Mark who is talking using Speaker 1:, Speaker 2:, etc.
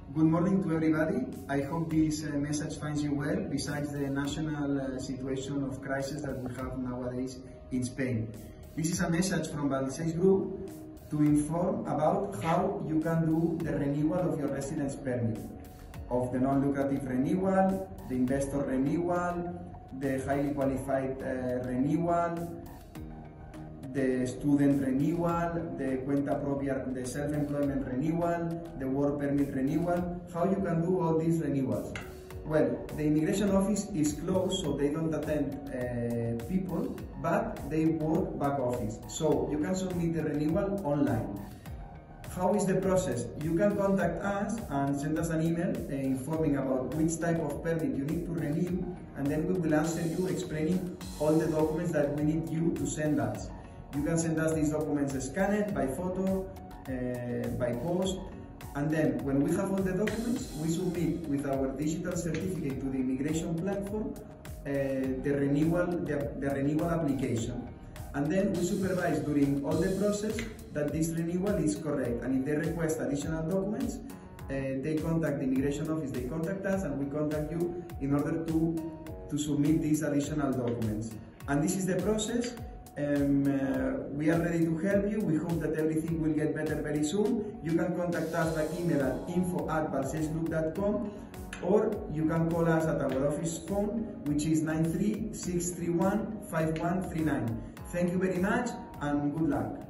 Speaker 1: Good morning to everybody. I hope this message finds you well, besides the national situation of crisis that we have nowadays in Spain. This is a message from Balsais Group to inform about how you can do the renewal of your residence permit, of the non-lucrative renewal, the investor renewal, the highly qualified renewal, the student renewal, the cuenta propia, the self-employment renewal, the work permit renewal. How you can do all these renewals? Well, the immigration office is closed, so they don't attend people, but they work back office. So you can submit the renewal online. How is the process? You can contact us and send us an email informing about which type of permit you need to renew, and then we will answer you explaining all the documents that we need you to send us. You can send us these documents scanned, by photo, by post, and then when we have all the documents, we submit with our digital certificate to the immigration platform the renewal application. And then we supervise during all the process that this renewal is correct. And if they request additional documents, they contact the immigration office, they contact us, and we contact you in order to submit these additional documents. And this is the process. We are ready to help you. We hope that everything will get better very soon. You can contact us by email at info@balsaisgroup.com, or you can call us at our office phone, which is 936315139. Thank you very much and good luck.